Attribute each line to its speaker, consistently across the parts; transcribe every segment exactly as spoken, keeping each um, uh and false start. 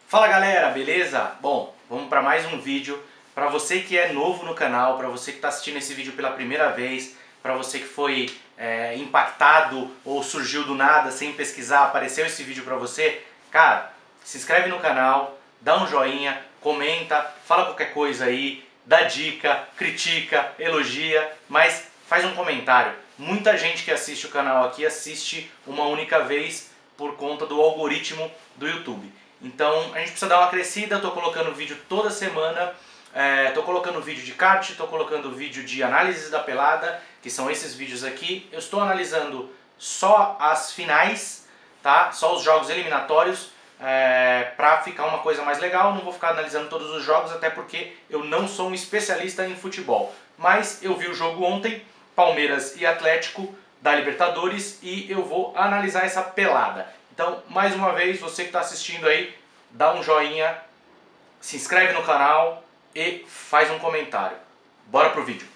Speaker 1: Fala galera, beleza? Bom, vamos para mais um vídeo. Para você que é novo no canal, para você que está assistindo esse vídeo pela primeira vez, para você que foi é, impactado ou surgiu do nada sem pesquisar, apareceu esse vídeo para você, cara, se inscreve no canal, dá um joinha, comenta, fala qualquer coisa aí, dá dica, critica, elogia, mas faz um comentário. Muita gente que assiste o canal aqui assiste uma única vez por conta do algoritmo do YouTube. Então a gente precisa dar uma crescida, eu tô colocando vídeo toda semana, é, tô colocando vídeo de kart, tô colocando vídeo de análise da pelada, que são esses vídeos aqui. Eu estou analisando só as finais, tá? Só os jogos eliminatórios, é, pra ficar uma coisa mais legal. Não vou ficar analisando todos os jogos, até porque eu não sou um especialista em futebol. Mas eu vi o jogo ontem, Palmeiras e Atlético da Libertadores, e eu vou analisar essa pelada. Então, mais uma vez, você que está assistindo aí, dá um joinha, se inscreve no canal e faz um comentário. Bora pro vídeo.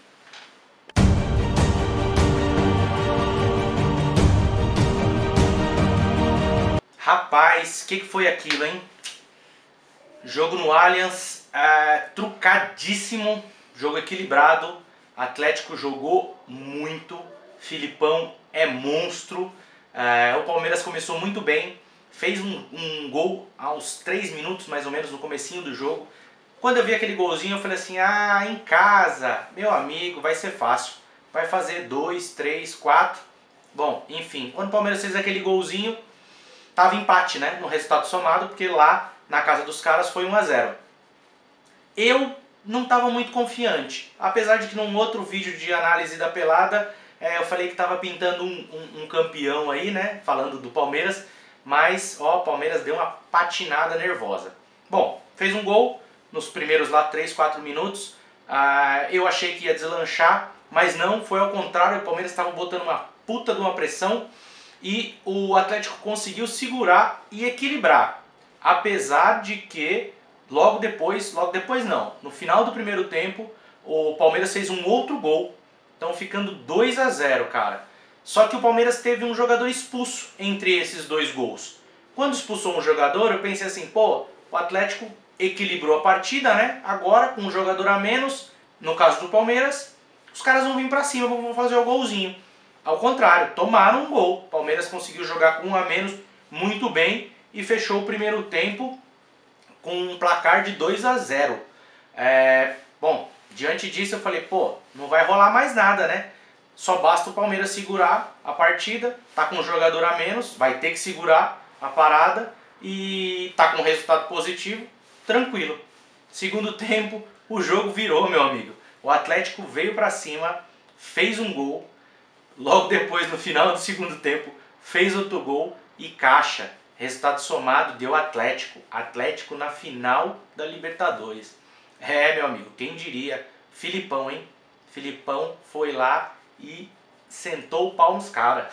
Speaker 1: Rapaz, o que, que foi aquilo, hein? Jogo no Allianz, é, trucadíssimo, jogo equilibrado. Atlético jogou muito, Filipão é monstro. É, o Palmeiras começou muito bem, fez um, um gol aos três minutos mais ou menos no comecinho do jogo. Quando eu vi aquele golzinho eu falei assim, ah, em casa, meu amigo, vai ser fácil. Vai fazer dois, três, quatro. Bom, enfim, quando o Palmeiras fez aquele golzinho, tava empate, né, no resultado somado, porque lá na casa dos caras foi um a zero. Eu não estava muito confiante, apesar de que num outro vídeo de análise da pelada, É, eu falei que estava pintando um, um, um campeão aí, né? Falando do Palmeiras. Mas, ó, o Palmeiras deu uma patinada nervosa. Bom, fez um gol nos primeiros lá três, quatro minutos. Ah, eu achei que ia deslanchar, mas não, foi ao contrário. O Palmeiras estava botando uma puta de uma pressão. E o Atlético conseguiu segurar e equilibrar. Apesar de que, logo depois, logo depois não, no final do primeiro tempo, o Palmeiras fez um outro gol. Então ficando dois a zero, cara. Só que o Palmeiras teve um jogador expulso entre esses dois gols. Quando expulsou um jogador, eu pensei assim, pô, o Atlético equilibrou a partida, né? Agora, com um jogador a menos, no caso do Palmeiras, os caras vão vir pra cima, vão fazer o golzinho. Ao contrário, tomaram um gol. O Palmeiras conseguiu jogar com um a menos muito bem e fechou o primeiro tempo com um placar de dois a zero. É, bom... Diante disso eu falei, pô, não vai rolar mais nada, né? Só basta o Palmeiras segurar a partida, tá com um jogador a menos, vai ter que segurar a parada e tá com um resultado positivo, tranquilo. Segundo tempo, o jogo virou, meu amigo. O Atlético veio pra cima, fez um gol, logo depois, no final do segundo tempo, fez outro gol e caixa. Resultado somado deu Atlético. Atlético na final da Libertadores. É, meu amigo, quem diria? Filipão, hein? Filipão foi lá e sentou o pau nos caras.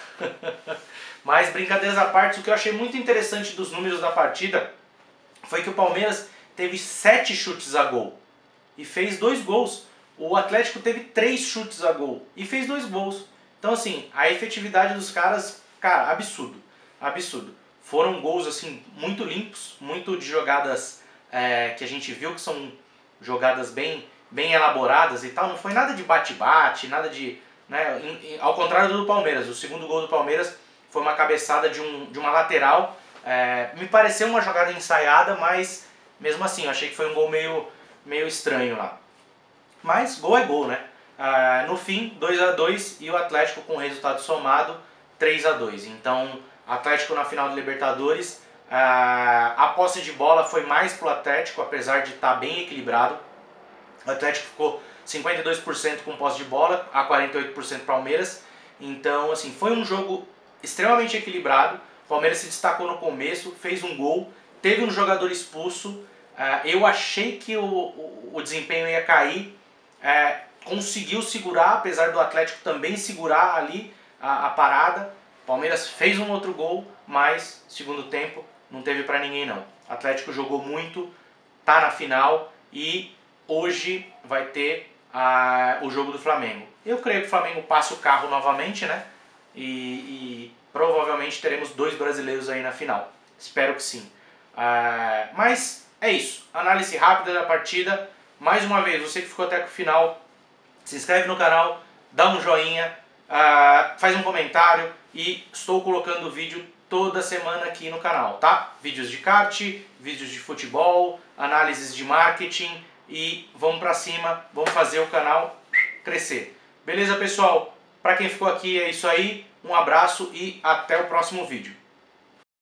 Speaker 1: Mas, brincadeiras à parte, o que eu achei muito interessante dos números da partida foi que o Palmeiras teve sete chutes a gol e fez dois gols. O Atlético teve três chutes a gol e fez dois gols. Então, assim, a efetividade dos caras, cara, absurdo. Absurdo. Foram gols, assim, muito limpos, muito de jogadas é, que a gente viu que são... jogadas bem, bem elaboradas e tal, não foi nada de bate-bate, nada de... Né, em, em, ao contrário do Palmeiras, o segundo gol do Palmeiras foi uma cabeçada de, um, de uma lateral, é, me pareceu uma jogada ensaiada, mas mesmo assim, eu achei que foi um gol meio, meio estranho lá. Mas gol é gol, né? Ah, no fim, dois a dois e o Atlético com resultado somado, três a dois. Então, Atlético na final da Libertadores... Uh, a posse de bola foi mais pro Atlético, apesar de estar bem equilibrado. O Atlético ficou cinquenta e dois por cento com posse de bola, a quarenta e oito por cento Palmeiras. Então, assim, foi um jogo extremamente equilibrado. O Palmeiras se destacou no começo, fez um gol, teve um jogador expulso. Uh, eu achei que o, o, o desempenho ia cair. Uh, conseguiu segurar, apesar do Atlético também segurar ali a, a parada. O Palmeiras fez um outro gol, mas segundo tempo não teve pra ninguém não. O Atlético jogou muito, tá na final e hoje vai ter a, o jogo do Flamengo. Eu creio que o Flamengo passe o carro novamente, né? E, e provavelmente teremos dois brasileiros aí na final. Espero que sim. Uh, mas é isso, análise rápida da partida. Mais uma vez, você que ficou até o final, se inscreve no canal, dá um joinha, uh, faz um comentário e estou colocando vídeo toda semana aqui no canal, tá? Vídeos de kart, vídeos de futebol, análises de marketing e vamos pra cima, vamos fazer o canal crescer. Beleza, pessoal? Para quem ficou aqui é isso aí, um abraço e até o próximo vídeo.